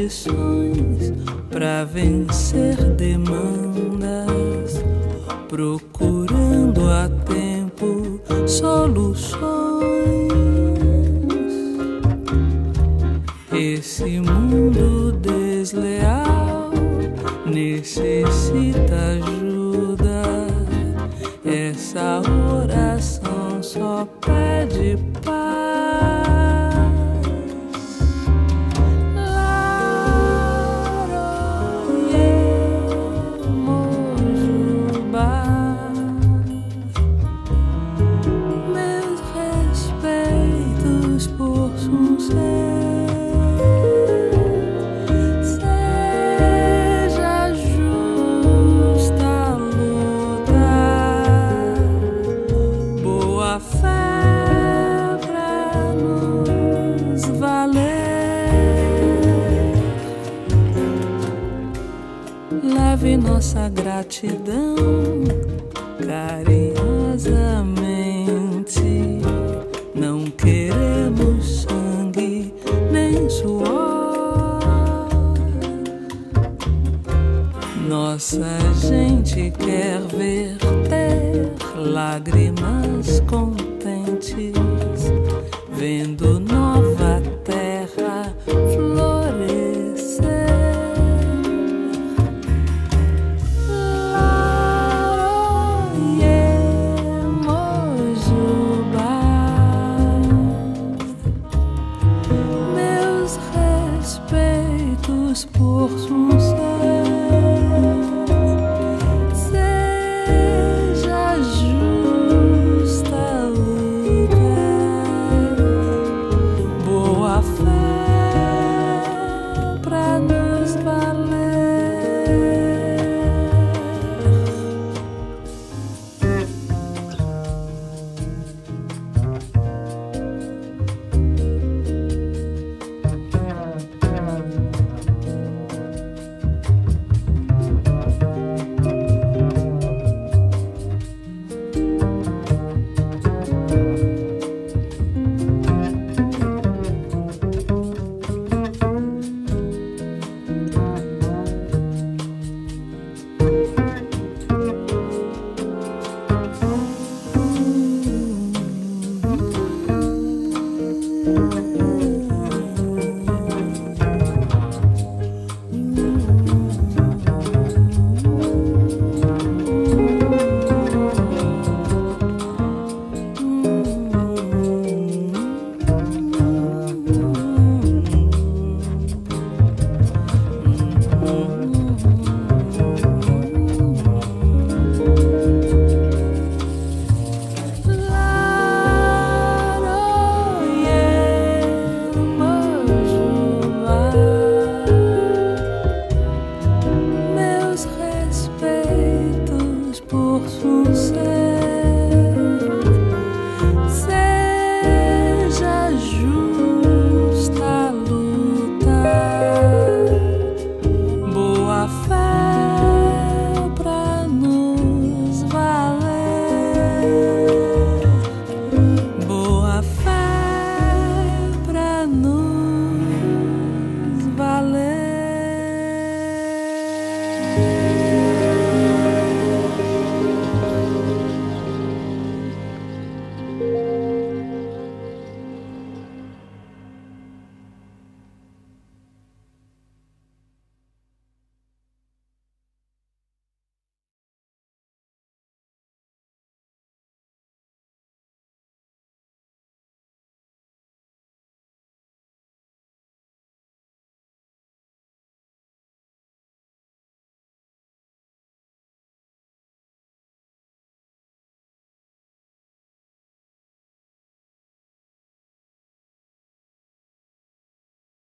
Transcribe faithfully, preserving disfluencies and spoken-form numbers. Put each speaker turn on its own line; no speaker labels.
condições pra vencer demandas, procurando a tempo soluções. Esse mundo desleal necessita ajuda. Essa oração só pede paz. Laroyê Mojubá, meus respeitos por suncê. Seja justa, luta, boa fé pra nos valer. Leve nossa gratidão carinhosamente. Não queremos sangue nem suor. Nossa gente quer verter lágrimas contentes, vendo nova terra florescer. Laroyê Mojubá, meus respeitos por suncê. Seja justa, luta, boa fé pra nos valer.